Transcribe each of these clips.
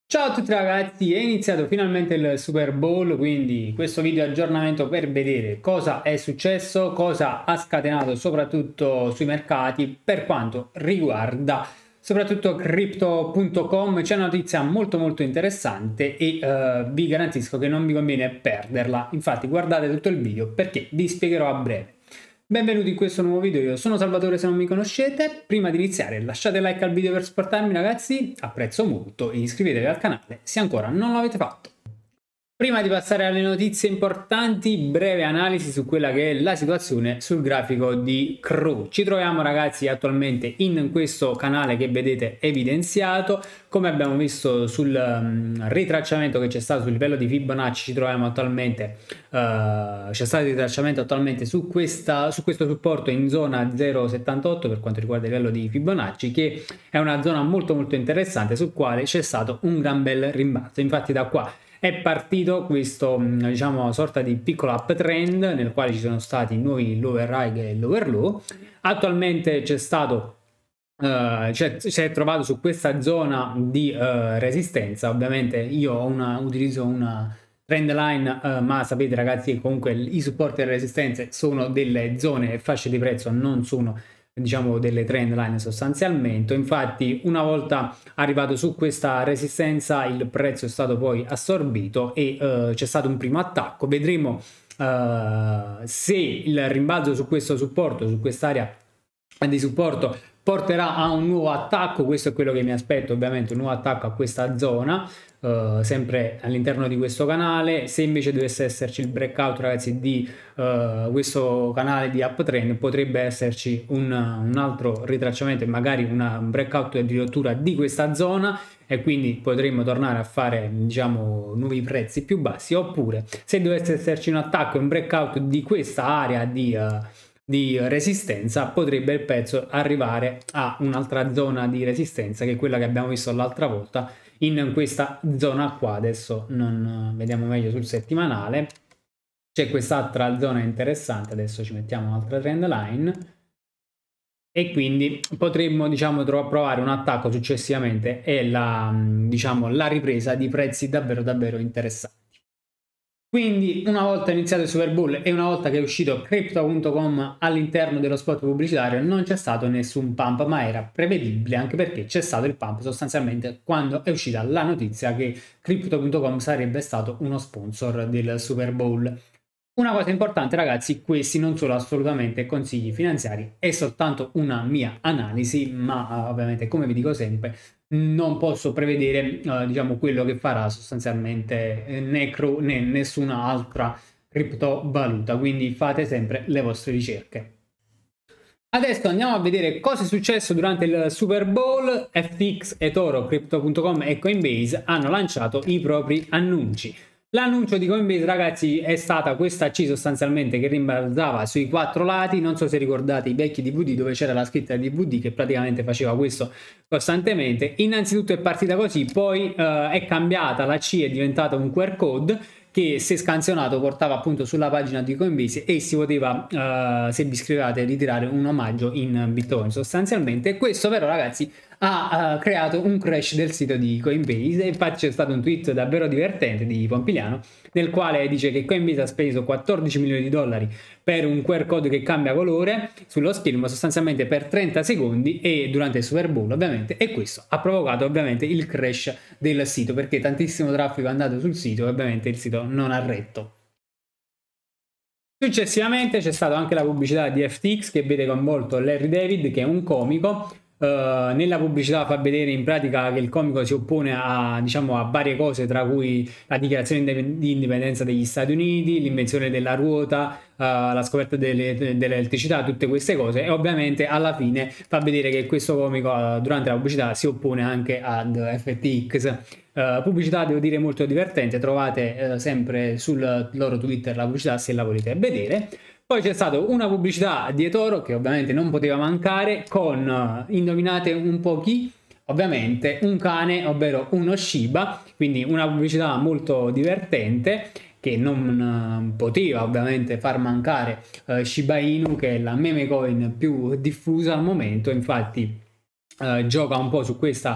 Ciao a tutti ragazzi, è iniziato finalmente il Super Bowl, quindi questo video aggiornamento per vedere cosa è successo, cosa ha scatenato soprattutto sui mercati per quanto riguarda soprattutto Crypto.com. C'è una notizia molto interessante e vi garantisco che non vi conviene perderla, infatti guardate tutto il video perché vi spiegherò a breve. Benvenuti in questo nuovo video, io sono Salvatore se non mi conoscete. Prima di iniziare lasciate like al video per supportarmi ragazzi, apprezzo molto, e iscrivetevi al canale se ancora non l'avete fatto. Prima di passare alle notizie importanti, breve analisi su quella che è la situazione sul grafico di CRU. Ci troviamo ragazzi attualmente in questo canale che vedete evidenziato. Come abbiamo visto sul ritracciamento che c'è stato sul livello di Fibonacci, ci troviamo attualmente, c'è stato il ritracciamento attualmente su questo supporto in zona 0,78 per quanto riguarda il livello di Fibonacci, che è una zona molto interessante sul quale c'è stato un gran bel rimbalzo. Infatti da qua è partito questo, diciamo, sorta di piccolo uptrend nel quale ci sono stati nuovi lower high e lower low. Attualmente c'è stato, si è trovato su questa zona di resistenza. Ovviamente io utilizzo una trend line, ma sapete ragazzi che comunque i supporti e le resistenze sono delle zone e fasce di prezzo, non sono, diciamo, delle trend line sostanzialmente. Infatti una volta arrivato su questa resistenza il prezzo è stato poi assorbito e c'è stato un primo attacco. Vedremo se il rimbalzo su questo supporto, su quest'area di supporto, porterà a un nuovo attacco. Questo è quello che mi aspetto, ovviamente un nuovo attacco a questa zona, sempre all'interno di questo canale. Se invece dovesse esserci il breakout ragazzi di questo canale di uptrend, potrebbe esserci un altro ritracciamento e magari un breakout addirittura di questa zona, e quindi potremmo tornare a fare, diciamo, nuovi prezzi più bassi. Oppure se dovesse esserci un attacco e un breakout di questa area di resistenza, potrebbe il prezzo arrivare a un'altra zona di resistenza, che è quella che abbiamo visto l'altra volta in questa zona qua. Adesso non vediamo meglio sul settimanale, c'è quest'altra zona interessante. Adesso ci mettiamo un'altra trend line e quindi potremmo, diciamo, provare un attacco successivamente e diciamo, la ripresa di prezzi davvero interessanti. Quindi una volta iniziato il Super Bowl e una volta che è uscito Crypto.com all'interno dello spot pubblicitario, non c'è stato nessun pump, ma era prevedibile, anche perché c'è stato il pump sostanzialmente quando è uscita la notizia che Crypto.com sarebbe stato uno sponsor del Super Bowl. Una cosa importante ragazzi, questi non sono assolutamente consigli finanziari, è soltanto una mia analisi, ma ovviamente, come vi dico sempre, non posso prevedere diciamo, quello che farà sostanzialmente né CRU né nessuna altra criptovaluta, quindi fate sempre le vostre ricerche. Adesso andiamo a vedere cosa è successo durante il Super Bowl. FTX, eToro, Crypto.com e Coinbase hanno lanciato i propri annunci. L'annuncio di Coinbase ragazzi è stata questa C sostanzialmente che rimbalzava sui 4 lati. Non so se ricordate i vecchi DVD dove c'era la scritta DVD che praticamente faceva questo costantemente. Innanzitutto è partita così, poi è cambiata, la C è diventata un QR code che, se scansionato, portava appunto sulla pagina di Coinbase e si poteva, se vi iscrivevate, ritirare un omaggio in Bitcoin sostanzialmente. Questo però ragazzi ha creato un crash del sito di Coinbase. Infatti c'è stato un tweet davvero divertente di Pompiliano nel quale dice che Coinbase ha speso 14 milioni di dollari per un QR code che cambia colore sullo schermo sostanzialmente per 30 secondi e durante il Super Bowl ovviamente, e questo ha provocato ovviamente il crash del sito perché tantissimo traffico è andato sul sito e ovviamente il sito non ha retto. Successivamente c'è stata anche la pubblicità di FTX che vede coinvolto Larry David, che è un comico. Nella pubblicità fa vedere in pratica che il comico si oppone a, diciamo, a varie cose, tra cui la dichiarazione di indipendenza degli Stati Uniti, l'invenzione della ruota, la scoperta dell'elettricità, tutte queste cose, e ovviamente alla fine fa vedere che questo comico durante la pubblicità si oppone anche ad FTX. Pubblicità devo dire molto divertente, trovate sempre sul loro Twitter la pubblicità se la volete vedere. Poi c'è stata una pubblicità di eToro che ovviamente non poteva mancare con, indovinate un po' chi? Ovviamente un cane, ovvero uno Shiba, quindi una pubblicità molto divertente che non poteva ovviamente far mancare Shiba Inu, che è la meme coin più diffusa al momento. Infatti gioca un po' su questa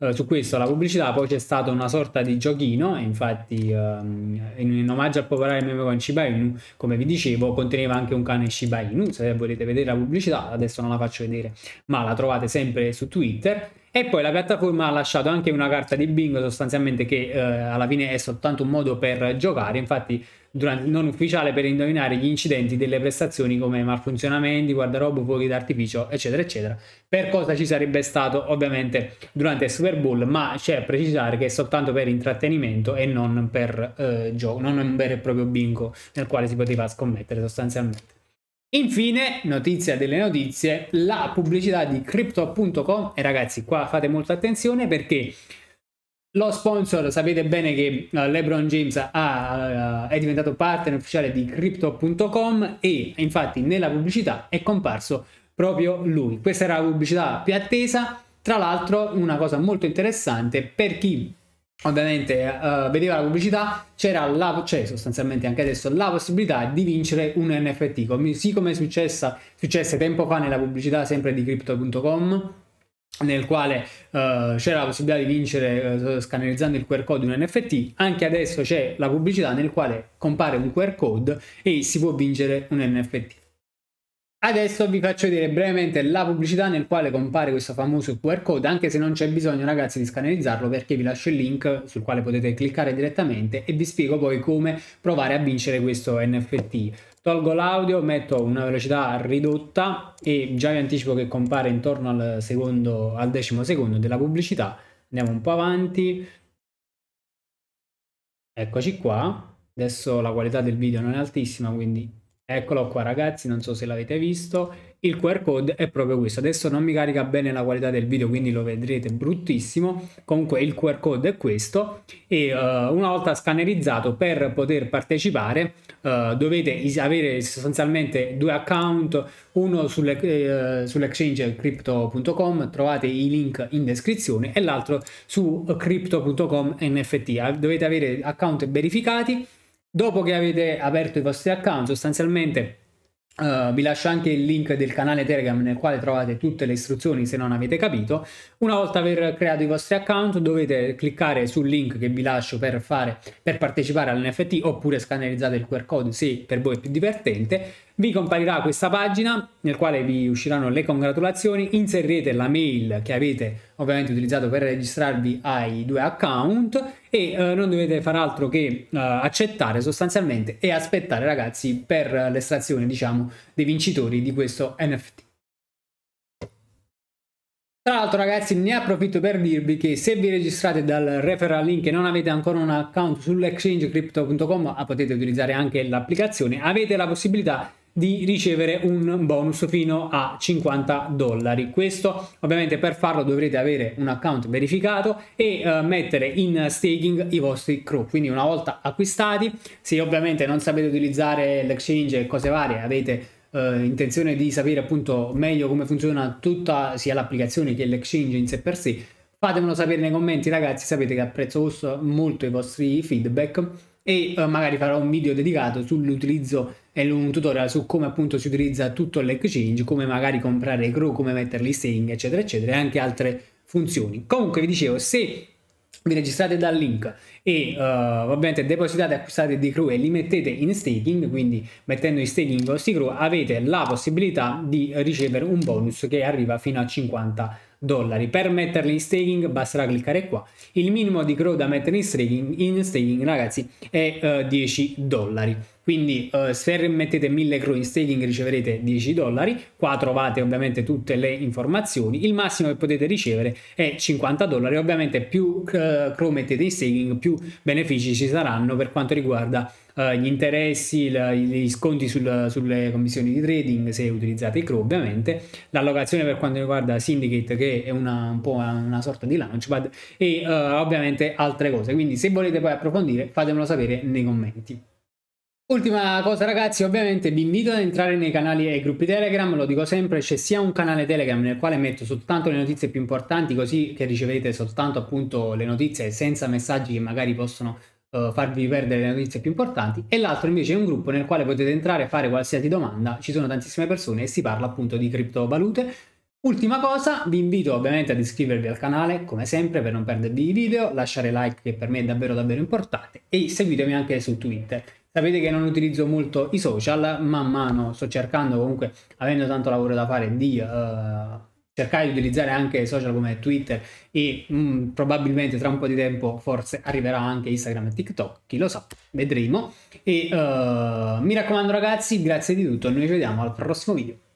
su questo la pubblicità. Poi c'è stata una sorta di giochino, infatti in omaggio al popolare meme con Shiba Inu, come vi dicevo, conteneva anche un cane Shiba Inu. Se volete vedere la pubblicità, adesso non la faccio vedere, ma la trovate sempre su Twitter. E poi la piattaforma ha lasciato anche una carta di bingo, sostanzialmente, che alla fine è soltanto un modo per giocare, infatti non ufficiale, per indovinare gli incidenti delle prestazioni come malfunzionamenti, guardarobo, fuochi d'artificio, eccetera eccetera. Per cosa ci sarebbe stato ovviamente durante il Super Bowl, ma c'è a precisare che è soltanto per intrattenimento e non per gioco, non un vero e proprio bingo nel quale si poteva scommettere sostanzialmente. Infine, notizia delle notizie, la pubblicità di Crypto.com, e ragazzi qua fate molta attenzione perché lo sponsor, sapete bene che LeBron James è diventato partner ufficiale di Crypto.com e infatti nella pubblicità è comparso proprio lui. Questa era la pubblicità più attesa. Tra l'altro una cosa molto interessante per chi ovviamente vedeva la pubblicità, c'è sostanzialmente anche adesso la possibilità di vincere un NFT, come è successe tempo fa nella pubblicità sempre di Crypto.com, nel quale c'era la possibilità di vincere scannerizzando il QR code un NFT. Anche adesso c'è la pubblicità nel quale compare un QR code e si può vincere un NFT. Adesso vi faccio vedere brevemente la pubblicità nel quale compare questo famoso QR code, anche se non c'è bisogno ragazzi di scannerizzarlo, perché vi lascio il link sul quale potete cliccare direttamente e vi spiego poi come provare a vincere questo NFT. Tolgo l'audio, metto una velocità ridotta e già vi anticipo che compare intorno al decimo secondo della pubblicità. Andiamo un po' avanti. Eccoci qua. Adesso la qualità del video non è altissima, quindi eccolo qua ragazzi, non so se l'avete visto. Il QR code è proprio questo. Adesso non mi carica bene la qualità del video, quindi lo vedrete bruttissimo. Comunque il QR code è questo e una volta scannerizzato, per poter partecipare dovete avere sostanzialmente due account, uno sull'exchange Crypto.com, trovate i link in descrizione, e l'altro su Crypto.com NFT. Dovete avere account verificati. Dopo che avete aperto i vostri account, sostanzialmente vi lascio anche il link del canale Telegram nel quale trovate tutte le istruzioni se non avete capito. Una volta aver creato i vostri account dovete cliccare sul link che vi lascio per partecipare all'NFT, oppure scannerizzate il QR code se per voi è più divertente. Vi comparirà questa pagina nel quale vi usciranno le congratulazioni, inserirete la mail che avete ovviamente utilizzato per registrarvi ai due account e non dovete fare altro che accettare sostanzialmente e aspettare ragazzi per l'estrazione, diciamo, dei vincitori di questo NFT. Tra l'altro ragazzi, ne approfitto per dirvi che se vi registrate dal referral link e non avete ancora un account sull'exchange Crypto.com, potete utilizzare anche l'applicazione, avete la possibilità di ricevere un bonus fino a $50. Questo ovviamente per farlo dovrete avere un account verificato e mettere in staking i vostri CRO. Quindi una volta acquistati, se ovviamente non sapete utilizzare l'exchange e cose varie, avete intenzione di sapere appunto meglio come funziona tutta sia l'applicazione che l'exchange in sé per sé, fatemelo sapere nei commenti ragazzi. Sapete che apprezzo molto i vostri feedback e magari farò un video dedicato sull'utilizzo e un tutorial su come appunto si utilizza tutto l'exchange, come magari comprare i CRO, come metterli in staking eccetera eccetera, e anche altre funzioni. Comunque vi dicevo, se vi registrate dal link e ovviamente depositate, acquistate dei CRO e li mettete in staking, quindi mettendo in staking i vostri CRO, avete la possibilità di ricevere un bonus che arriva fino a $50. Per metterli in staking basterà cliccare qua. Il minimo di CRO da mettere in staking ragazzi è $10. Quindi se mettete 1000 CRO in staking riceverete $10. Qua trovate ovviamente tutte le informazioni. Il massimo che potete ricevere è $50. Ovviamente più CRO mettete in staking, più benefici ci saranno per quanto riguarda gli interessi, gli sconti sulle commissioni di trading se utilizzate i CRO, ovviamente l'allocazione per quanto riguarda Syndicate, che è un po' una sorta di launchpad, e ovviamente altre cose. Quindi se volete poi approfondire fatemelo sapere nei commenti. Ultima cosa ragazzi, ovviamente vi invito ad entrare nei canali e gruppi Telegram. Lo dico sempre, c'è sia un canale Telegram nel quale metto soltanto le notizie più importanti, così che ricevete soltanto appunto le notizie senza messaggi che magari possono farvi perdere le notizie più importanti, e l'altro invece è un gruppo nel quale potete entrare e fare qualsiasi domanda. Ci sono tantissime persone e si parla appunto di criptovalute. Ultima cosa, vi invito ovviamente ad iscrivervi al canale, come sempre, per non perdervi i video, lasciare like che per me è davvero davvero importante e seguitemi anche su Twitter. Sapete che non utilizzo molto i social, man mano sto cercando comunque, avendo tanto lavoro da fare, di cercare di utilizzare anche social come Twitter e probabilmente tra un po' di tempo forse arriverà anche Instagram e TikTok, chi lo sa, vedremo. E mi raccomando ragazzi, grazie di tutto, noi ci vediamo al prossimo video.